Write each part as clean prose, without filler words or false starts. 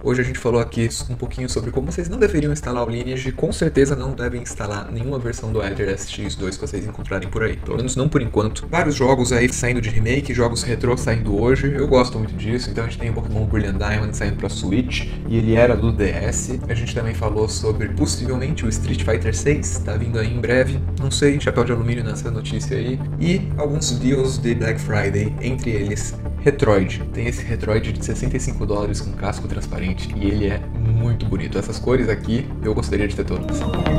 Hoje a gente falou aqui um pouquinho sobre como vocês não deveriam instalar o Lineage, com certeza não devem instalar nenhuma versão do Aether SX2 que vocês encontrarem por aí, pelo menos não por enquanto. Vários jogos aí saindo de remake, jogos retrô saindo hoje, eu gosto muito disso, então a gente tem o Pokémon Brilliant Diamond saindo pra Switch, e ele era do DS. A gente também falou sobre possivelmente o Street Fighter 6, tá vindo aí em breve, não sei, chapéu de alumínio nessa notícia aí, e alguns deals de Black Friday, entre eles Retroid. Tem esse Retroid de $65 com casco transparente e ele é muito bonito. Essas cores aqui eu gostaria de ter todas.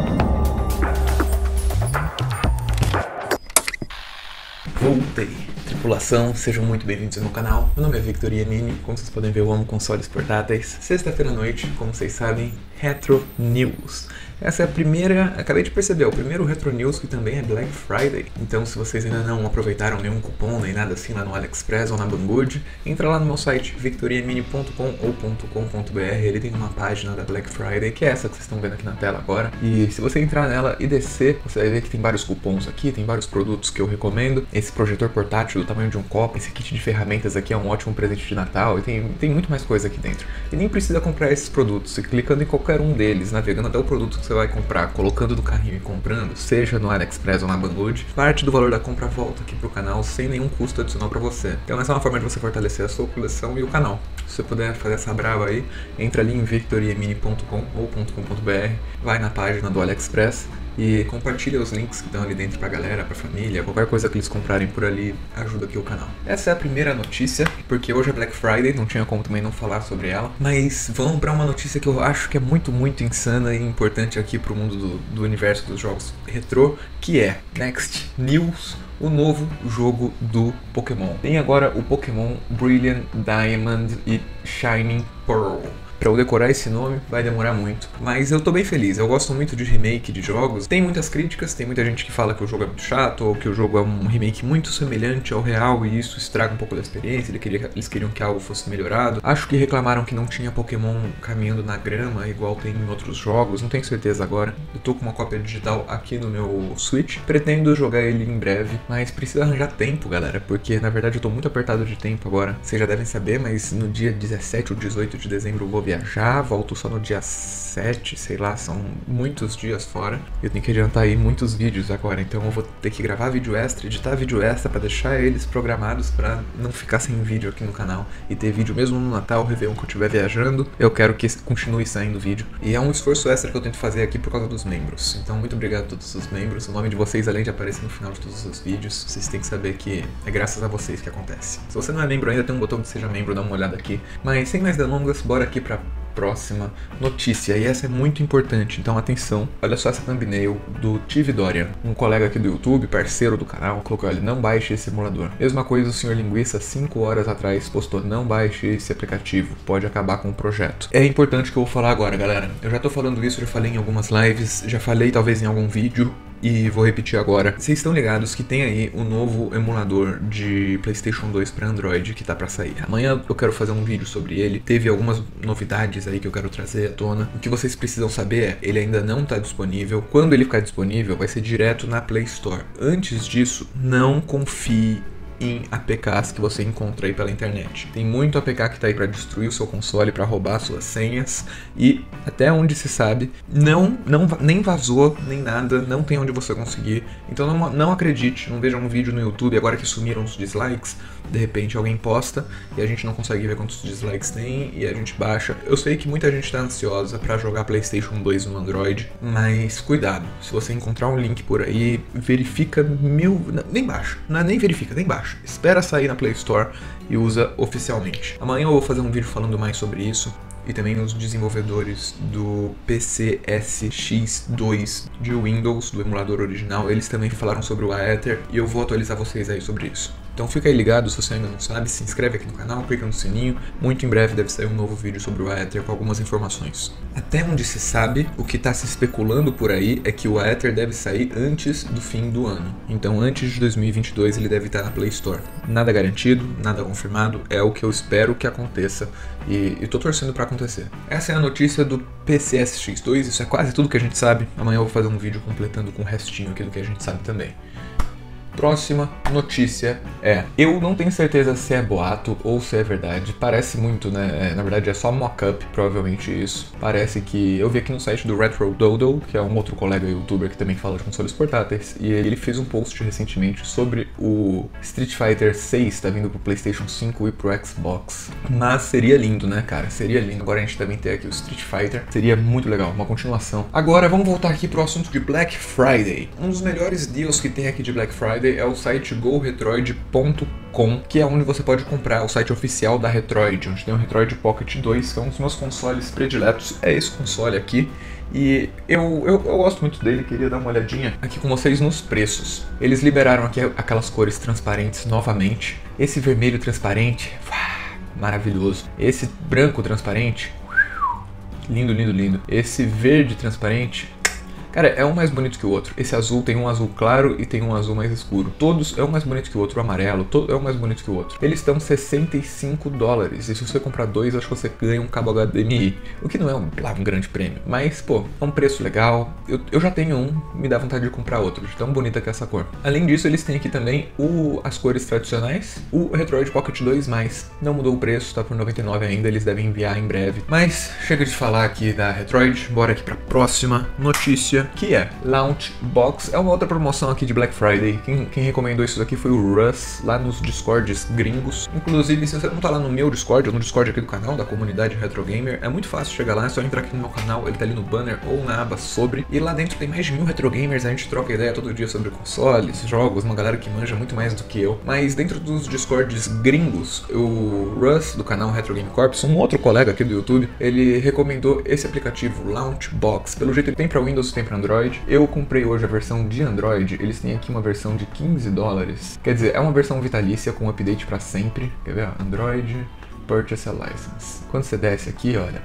Voltei. Tripulação, sejam muito bem-vindos ao meu canal. Meu nome é Victor Iannini, como vocês podem ver eu amo consoles portáteis. Sexta-feira à noite, como vocês sabem, Retro News. Essa é a primeira, acabei de perceber, o primeiro Retro News que também é Black Friday. Então se vocês ainda não aproveitaram nenhum cupom, nem nada assim lá no AliExpress ou na Banggood, entra lá no meu site victoriamini.com ou .com.br, ele tem uma página da Black Friday, que é essa que vocês estão vendo aqui na tela agora. E se você entrar nela e descer, você vai ver que tem vários cupons aqui, tem vários produtos que eu recomendo. Esse projetor portátil do tamanho de um copo, esse kit de ferramentas aqui é um ótimo presente de Natal e tem muito mais coisa aqui dentro. E nem precisa comprar esses produtos, você clicando em qualquer um deles, navegando até o produto que você vai comprar, colocando no carrinho e comprando, seja no AliExpress ou na Banggood, parte do valor da compra volta aqui pro canal sem nenhum custo adicional para você. Então essa é uma forma de você fortalecer a sua coleção e o canal. Se você puder fazer essa brava aí, entra ali em victoriamini.com ou .com.br, vai na página do AliExpress e compartilha os links que estão ali dentro pra galera, pra família, qualquer coisa que eles comprarem por ali ajuda aqui o canal. Essa é a primeira notícia, porque hoje é Black Friday, não tinha como também não falar sobre ela, mas vamos pra uma notícia que eu acho que é muito insana e importante aqui pro mundo do universo dos jogos retrô, que é Next News, o novo jogo do Pokémon. Tem agora o Pokémon Brilliant Diamond e Shining Pearl. Pra eu decorar esse nome vai demorar muito, mas eu tô bem feliz, eu gosto muito de remake de jogos. Tem muitas críticas, tem muita gente que fala que o jogo é muito chato, ou que o jogo é um remake muito semelhante ao real e isso estraga um pouco da experiência, eles queriam que algo fosse melhorado. Acho que reclamaram que não tinha Pokémon caminhando na grama, igual tem em outros jogos, não tenho certeza agora. Eu tô com uma cópia digital aqui no meu Switch, pretendo jogar ele em breve, mas precisa arranjar tempo, galera, porque na verdade eu tô muito apertado de tempo agora. Vocês já devem saber, mas no dia 17 ou 18 de dezembro eu vou viajar, volto só no dia 7, sei lá, são muitos dias fora. Eu tenho que adiantar aí muitos vídeos agora, então eu vou ter que gravar vídeo extra, editar vídeo extra pra deixar eles programados pra não ficar sem vídeo aqui no canal e ter vídeo mesmo no Natal, Réveillon que eu estiver viajando. Eu quero que continue saindo vídeo. E é um esforço extra que eu tento fazer aqui por causa dos membros. Então muito obrigado a todos os membros. O nome de vocês, além de aparecer no final de todos os vídeos, vocês têm que saber que é graças a vocês que acontece. Se você não é membro ainda, tem um botão de seja membro, dá uma olhada aqui. Mas sem mais delongas, bora aqui pra próxima notícia, e essa é muito importante, então atenção. Olha só essa thumbnail do TV Dorian, um colega aqui do YouTube, parceiro do canal, colocou ali, não baixe esse emulador. Mesma coisa o Sr. Linguiça, 5 horas atrás, postou, não baixe esse aplicativo, pode acabar com o projeto. É importante que eu vou falar agora, galera. Eu já tô falando isso, já falei em algumas lives, já falei talvez em algum vídeo, e vou repetir agora. Vocês estão ligados que tem aí o novo emulador de PlayStation 2 para Android que tá para sair. Amanhã eu quero fazer um vídeo sobre ele. Teve algumas novidades aí que eu quero trazer à tona. O que vocês precisam saber é, ele ainda não tá disponível. Quando ele ficar disponível, vai ser direto na Play Store. Antes disso, não confie em APKs que você encontra aí pela internet. Tem muito APK que tá aí para destruir o seu console, para roubar suas senhas e até onde se sabe, nem vazou, nem nada, não tem onde você conseguir. Então não acredite, não veja um vídeo no YouTube agora que sumiram os dislikes, de repente alguém posta e a gente não consegue ver quantos dislikes tem e a gente baixa. Eu sei que muita gente tá ansiosa para jogar PlayStation 2 no Android, mas cuidado, se você encontrar um link por aí, verifica nem baixa, não é nem verifica, nem baixa. Espera sair na Play Store e usa oficialmente. Amanhã eu vou fazer um vídeo falando mais sobre isso. E também os desenvolvedores do PCSX2 de Windows, do emulador original, eles também falaram sobre o Aether e eu vou atualizar vocês aí sobre isso. Então fica aí ligado, se você ainda não sabe, se inscreve aqui no canal, clica no sininho. Muito em breve deve sair um novo vídeo sobre o Aether com algumas informações. Até onde se sabe, o que está se especulando por aí é que o Aether deve sair antes do fim do ano. Então antes de 2022 ele deve estar na Play Store. Nada garantido, nada confirmado, é o que eu espero que aconteça e tô torcendo para acontecer. Essa é a notícia do PCSX2, isso é quase tudo que a gente sabe. Amanhã eu vou fazer um vídeo completando com o restinho aqui do que a gente sabe também. Próxima notícia eu não tenho certeza se é boato ou se é verdade, parece muito, né, na verdade é só mock-up, provavelmente isso. Parece que, eu vi aqui no site do Retro Dodo, que é um outro colega youtuber que também fala de consoles portáteis, e ele fez um post recentemente sobre o Street Fighter 6, tá vindo pro PlayStation 5 e pro Xbox. Mas seria lindo, né, cara, seria lindo. Agora a gente também tem aqui o Street Fighter, seria muito legal, uma continuação. Agora vamos voltar aqui pro assunto de Black Friday. Um dos melhores deals que tem aqui de Black Friday é o site GoRetroid.com, que é onde você pode comprar, o site oficial da Retroid, onde tem o Retroid Pocket 2, que é um dos meus consoles prediletos, é esse console aqui. E eu gosto muito dele, queria dar uma olhadinha aqui com vocês nos preços. Eles liberaram aqui aquelas cores transparentes novamente. Esse vermelho transparente, maravilhoso. Esse branco transparente, lindo, lindo, lindo. Esse verde transparente, cara, é um mais bonito que o outro. Esse azul tem um azul claro e tem um azul mais escuro. Todos é um mais bonito que o outro. O amarelo é um mais bonito que o outro. Eles estão $65. E se você comprar dois, acho que você ganha um cabo HDMI. O que não é um grande prêmio. Mas, pô, é um preço legal. Eu já tenho um, me dá vontade de comprar outro. De tão bonita que é essa cor. Além disso, eles têm aqui também as cores tradicionais. O Retroid Pocket 2+. Não mudou o preço, tá por $99 ainda. Eles devem enviar em breve. Mas, chega de falar aqui da Retroid. Bora aqui pra próxima notícia, que é Launch Box. É uma outra promoção aqui de Black Friday. Quem recomendou isso daqui foi o Russ, lá nos Discords gringos. Inclusive, se você não tá lá no meu Discord, ou no Discord aqui do canal, da comunidade Retro Gamer, é muito fácil chegar lá, é só entrar aqui no meu canal, ele tá ali no banner ou na aba sobre, e lá dentro tem mais de 1000 Retro Gamers, a gente troca ideia todo dia sobre consoles, jogos, uma galera que manja muito mais do que eu. Mas dentro dos Discords gringos, o Russ, do canal Retro Game Corps, um outro colega aqui do YouTube, ele recomendou esse aplicativo, Launch Box. Pelo jeito ele tem pra Windows, tem pra Android. Eu comprei hoje a versão de Android, eles têm aqui uma versão de $15. Quer dizer, é uma versão vitalícia com update pra sempre. Quer ver? Android Purchase a License. Quando você desce aqui, olha,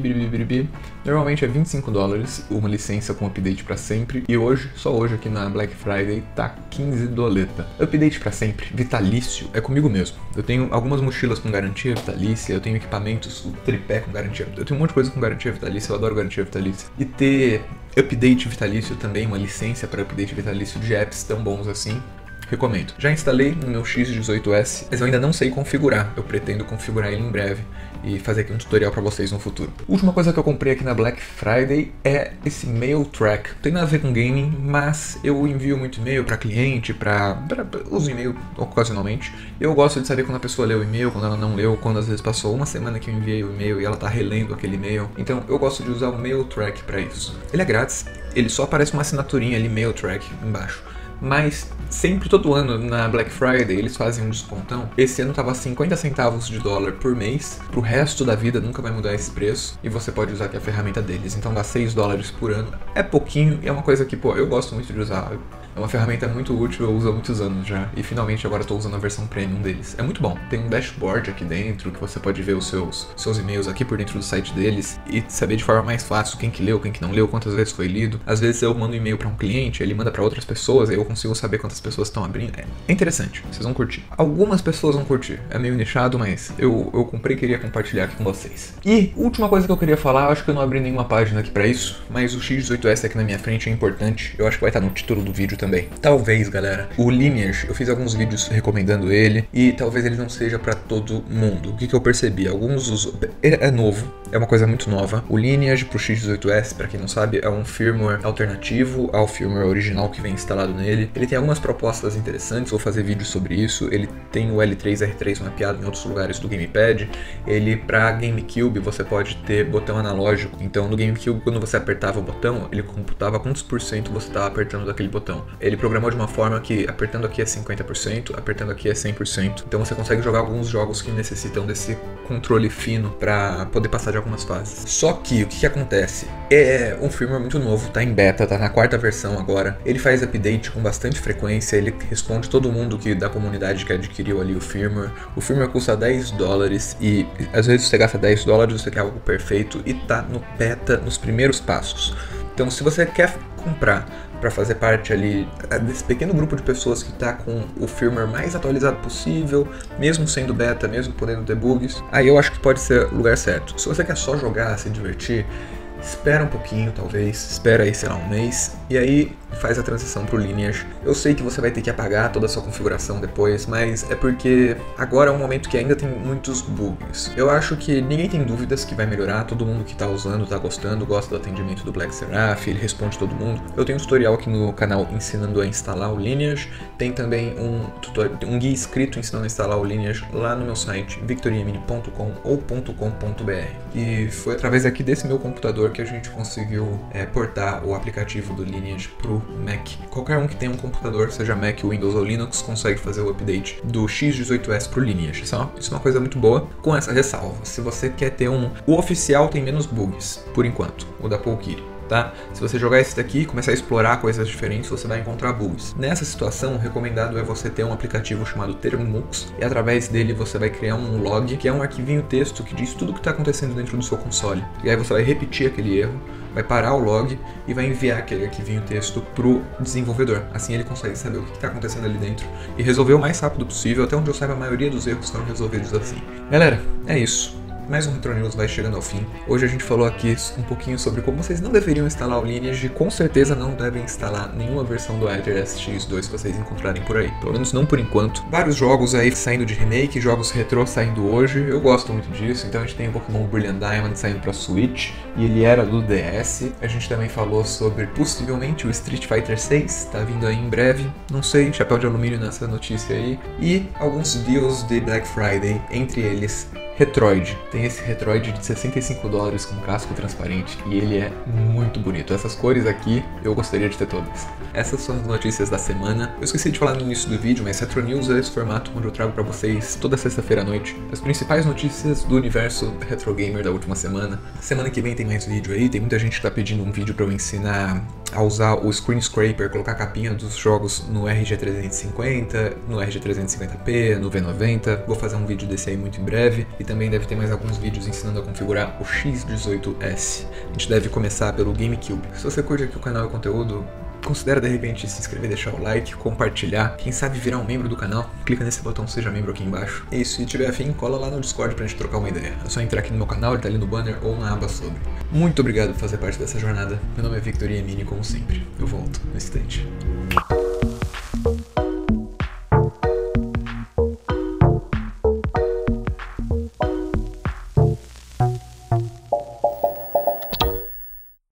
normalmente é $25, uma licença com update pra sempre. E hoje, só hoje aqui na Black Friday, tá $15. Update pra sempre, vitalício, é comigo mesmo. Eu tenho algumas mochilas com garantia vitalícia, eu tenho equipamentos, o tripé com garantia, eu tenho um monte de coisa com garantia vitalícia, eu adoro garantia vitalícia. E ter update vitalício também, uma licença para update vitalício de apps tão bons assim, recomendo. Já instalei no meu X18S, mas eu ainda não sei configurar. Eu pretendo configurar ele em breve e fazer aqui um tutorial pra vocês no futuro. Última coisa que eu comprei aqui na Black Friday é esse Mail Track. Não tem nada a ver com gaming, mas eu envio muito e-mail pra cliente, uso e-mail ocasionalmente. Eu gosto de saber quando a pessoa leu o e-mail, quando ela não leu, quando às vezes passou uma semana que eu enviei o e-mail e ela tá relendo aquele e-mail. Então eu gosto de usar o Mail Track pra isso. Ele é grátis, ele só aparece uma assinaturinha ali, Mail Track, embaixo. Mas sempre, todo ano, na Black Friday, eles fazem um descontão. Esse ano tava 50 centavos de dólar por mês. Pro resto da vida nunca vai mudar esse preço. E você pode usar aqui a ferramenta deles. Então dá $6 por ano. É pouquinho e é uma coisa que, pô, eu gosto muito de usar. É uma ferramenta muito útil, eu uso há muitos anos já. E finalmente agora estou usando a versão premium deles. É muito bom. Tem um dashboard aqui dentro, que você pode ver os seus e-mails aqui por dentro do site deles. E saber de forma mais fácil quem que leu, quem que não leu, quantas vezes foi lido. Às vezes eu mando um e-mail para um cliente, ele manda para outras pessoas, e eu consigo saber quantas pessoas estão abrindo. É interessante, vocês vão curtir. Algumas pessoas vão curtir. É meio nichado, mas eu comprei e queria compartilhar aqui com vocês. E última coisa que eu queria falar, eu acho que eu não abri nenhuma página aqui para isso, mas o X18S aqui na minha frente é importante. Eu acho que vai estar no título do vídeo também. Talvez, galera, o Lineage, eu fiz alguns vídeos recomendando ele e talvez ele não seja pra todo mundo. O que eu percebi? É novo, é uma coisa muito nova. O Lineage pro X18S, pra quem não sabe, é um firmware alternativo ao firmware original que vem instalado nele. Ele tem algumas propostas interessantes, vou fazer vídeos sobre isso. Ele tem o L3R3 mapeado em outros lugares do Gamepad. Ele, pra GameCube, você pode ter botão analógico. Então, no GameCube, quando você apertava o botão, ele computava quantos por cento você estava apertando daquele botão. Ele programou de uma forma que apertando aqui é 50%, apertando aqui é 100%. Então você consegue jogar alguns jogos que necessitam desse controle fino para poder passar de algumas fases. Só que o que acontece? É um firmware muito novo, tá em beta, tá na 4ª versão agora. Ele faz update com bastante frequência, ele responde todo mundo da comunidade que adquiriu ali o firmware. O firmware custa $10 e às vezes você gasta $10, você quer algo perfeito e tá no beta nos primeiros passos. Então se você quer comprar para fazer parte ali desse pequeno grupo de pessoas que está com o firmware mais atualizado possível, mesmo sendo beta, mesmo podendo ter bugs, aí eu acho que pode ser o lugar certo. Se você quer só jogar, se divertir, espera um pouquinho, talvez, espera aí, sei lá, um mês, e aí faz a transição pro Lineage. Eu sei que você vai ter que apagar toda a sua configuração depois, mas é porque agora é um momento que ainda tem muitos bugs. Eu acho que ninguém tem dúvidas que vai melhorar, todo mundo que tá usando, tá gostando, gosta do atendimento do Black Seraph, ele responde todo mundo. Eu tenho um tutorial aqui no canal ensinando a instalar o Lineage, tem também um guia escrito ensinando a instalar o Lineage lá no meu site, victoriamini.com ou .com.br. E foi através aqui desse meu computador que a gente conseguiu portar o aplicativo do Lineage pro Mac. Qualquer um que tenha um computador, seja Mac, Windows ou Linux, consegue fazer o update do X18S pro Lineage. Isso é uma coisa muito boa, com essa ressalva. Se você quer ter o oficial tem menos bugs, por enquanto, o da Polkiri. Tá? Se você jogar esse daqui e começar a explorar coisas diferentes, você vai encontrar bugs. Nessa situação, o recomendado é você ter um aplicativo chamado Termux, e através dele você vai criar um log, que é um arquivinho texto que diz tudo o que está acontecendo dentro do seu console. E aí você vai repetir aquele erro, vai parar o log e vai enviar aquele arquivinho texto pro desenvolvedor. Assim ele consegue saber o que está acontecendo ali dentro e resolver o mais rápido possível. Até onde eu saiba, a maioria dos erros foram resolvidos assim. Galera, é isso. Mais um Retro News vai chegando ao fim. Hoje a gente falou aqui um pouquinho sobre como vocês não deveriam instalar o Lineage. Com certeza não devem instalar nenhuma versão do Aether SX2 que vocês encontrarem por aí. Pelo menos não por enquanto. Vários jogos aí saindo de remake, jogos retrô saindo hoje. Eu gosto muito disso. Então a gente tem o Pokémon Brilliant Diamond saindo pra Switch. E ele era do DS. A gente também falou sobre possivelmente o Street Fighter 6. Tá vindo aí em breve. Não sei, chapéu de alumínio nessa notícia aí. E alguns deals de Black Friday. Entre eles, Retroid. Tem esse Retroid de $65 com casco transparente e ele é muito bonito. Essas cores aqui eu gostaria de ter todas. Essas são as notícias da semana. Eu esqueci de falar no início do vídeo, mas Retro News é esse formato onde eu trago pra vocês toda sexta-feira à noite as principais notícias do universo retro gamer da última semana. Semana que vem tem mais vídeo aí, tem muita gente que tá pedindo um vídeo pra eu ensinar a usar o Screen Scraper, colocar a capinha dos jogos no RG350, no RG350p, no V90. Vou fazer um vídeo desse aí muito em breve. E também deve ter mais alguns vídeos ensinando a configurar o X18S. A gente deve começar pelo GameCube. Se você curte aqui o canal e o conteúdo, considera de repente se inscrever, deixar o like, compartilhar. Quem sabe virar um membro do canal, clica nesse botão Seja Membro aqui embaixo. E se tiver afim, cola lá no Discord pra gente trocar uma ideia. É só entrar aqui no meu canal, ele tá ali no banner ou na aba sobre. Muito obrigado por fazer parte dessa jornada. Meu nome é Victor Yamini, como sempre. Eu volto no instante.